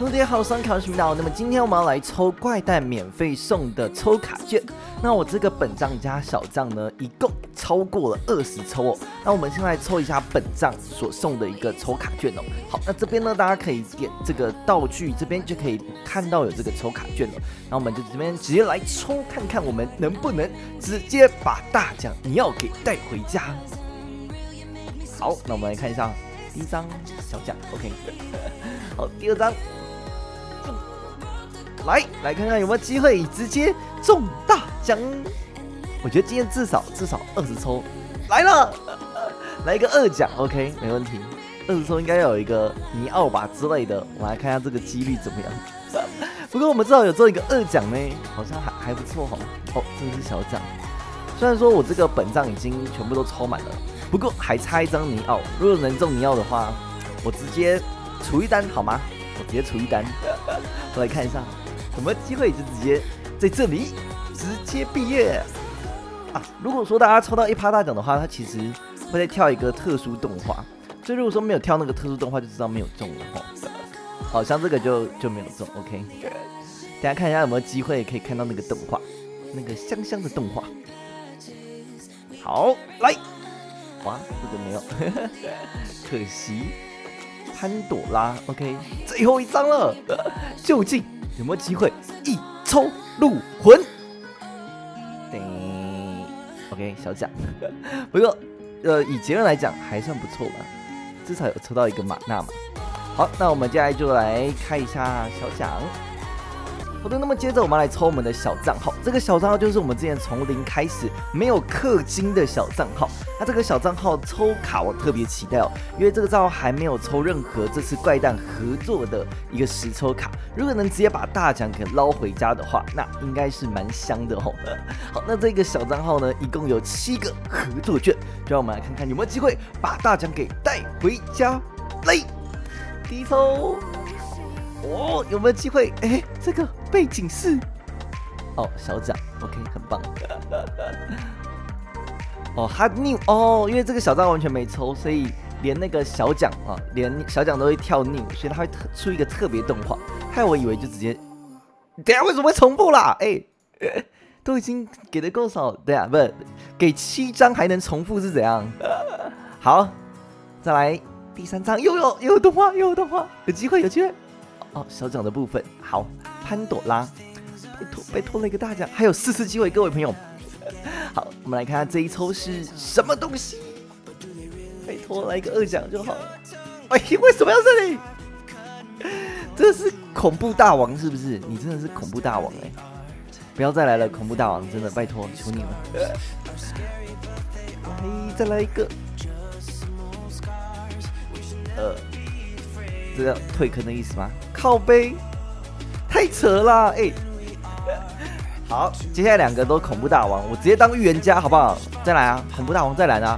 大家好，我是卡频道。那么今天我们要来抽怪蛋免费送的抽卡券。那我这个本账加小账呢，一共超过了20抽哦。那我们先来抽一下本账所送的一个抽卡券哦。好，那这边呢，大家可以点这个道具，这边就可以看到有这个抽卡券了。那我们就这边直接来抽，看看我们能不能直接把大奖你要给带回家。好，那我们来看一下第一张小奖 ，OK。好，第二张。来看看有没有机会直接中大奖。我觉得今天至少20抽来了，来一个2奖 ，OK， 没问题。20抽应该有一个尼奥吧之类的，我们来看一下这个几率怎么样。不过我们至少有中一个2奖呢，好像还不错哈。哦，这个是小奖。虽然说我这个本账已经全部都抽满了，不过还差一张尼奥。如果能中尼奥的话，我直接除一单好吗？我直接除一单。我来看一下。有没有机会就直接在这里直接毕业啊？如果说大家抽到1%大奖的话，它其实会再跳一个特殊动画，所以如果说没有跳那个特殊动画，就知道没有中了哈。好像这个就没有中 ，OK。大家看一下有没有机会可以看到那个动画，那个香香的动画。好，来，哇，这个没有，可惜。潘朵拉 ，OK， 最后一张了，究竟有没有机会一抽入魂？对 ，OK， 小奖。不过，以结论来讲还算不错吧，至少有抽到一个玛纳嘛。好，那我们接下来就来开一下小奖。好的，那么接着我们来抽我们的小账号。这个小账号就是我们之前从0开始没有氪金的小账号。那这个小账号抽卡我特别期待哦，因为这个账号还没有抽任何这次怪蛋合作的一个实抽卡。如果能直接把大奖给捞回家的话，那应该是蛮香的哦。好，那这个小账号呢，一共有7个合作券，就让我们来看看有没有机会把大奖给带回家。来，第一抽。哦，有没有机会？哎，这个背景是哦，小奖 ，OK， 很棒。哦 ，Hot New 哦，因为这个小账完全没抽，所以连那个小奖啊，连小奖都会跳 New， 所以它会出一个特别动画，害我以为就直接，等下为什么会重复啦？哎，都已经给的够少，对啊，不是给7张还能重复是怎样？好，再来第3张，又有动画，又有动画，有机会，有机会。哦，小奖的部分好，潘朵拉，拜托了一个大奖，还有4次机会，各位朋友。好，我们来看看这一抽是什么东西，拜托来一个2奖就好了。哎，为什么要这里？这是恐怖大王是不是？你真的是恐怖大王哎！不要再来了，恐怖大王，真的拜托，求你了。来，再来一个。这叫退坑的意思吗？靠背，太扯啦！哎，好，接下来2个都恐怖大王，我直接当预言家好不好？再来啊，恐怖大王再来啊！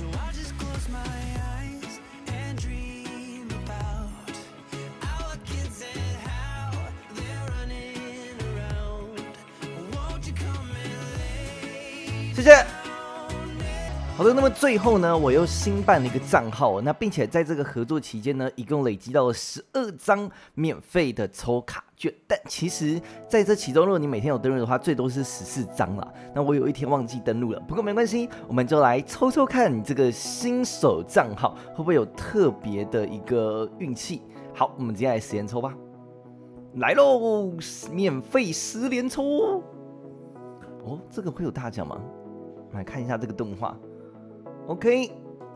谢谢。好的，那么最后呢，我又新办了一个账号，那并且在这个合作期间呢，一共累积到了12张免费的抽卡券。但其实在这其中，如果你每天有登录的话，最多是14张啦。那我有一天忘记登录了，不过没关系，我们就来抽抽看你这个新手账号会不会有特别的一个运气。好，我们接下来实验抽吧。来喽，免费10连抽。哦，这个会有大奖吗？来看一下这个动画。OK，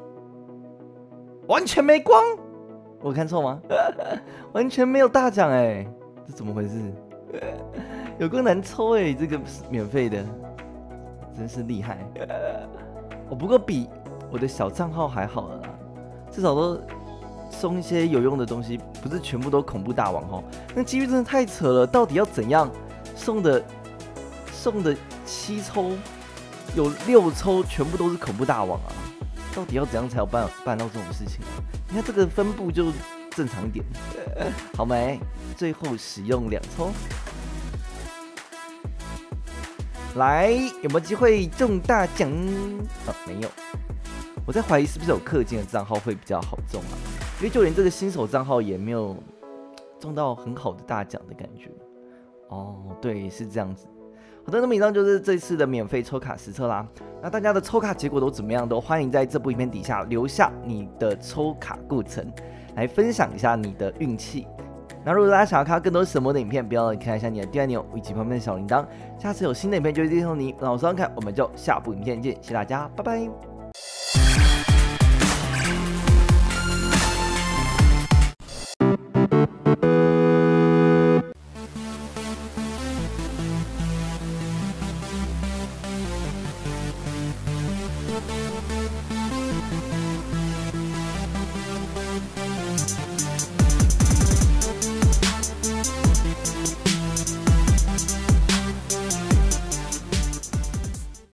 完全没光，我看错吗？完全没有大奖哎，这怎么回事？有够难抽哎，这个免费的，真是厉害。我不过比我的小账号还好了啦，至少都送一些有用的东西，不是全部都恐怖大王哦。那几率真的太扯了，到底要怎样送的7抽？有6抽全部都是恐怖大王啊！到底要怎样才有办到这种事情？你看这个分布就正常一点，好没？最后使用2抽，来有没有机会中大奖？没有。我在怀疑是不是有氪金的账号会比较好中啊？因为就连这个新手账号也没有中到很好的大奖的感觉。哦，对，是这样子。好的，那么以上就是这次的免费抽卡实测啦。那大家的抽卡结果都怎么样？都欢迎在这部影片底下留下你的抽卡过程，来分享一下你的运气。那如果大家想要看到更多神魔的影片，不要忘记看一下你的订阅钮以及旁边的小铃铛，下次有新的影片就会接送你。那我是安凯，我们就下部影片见，谢谢大家，拜拜。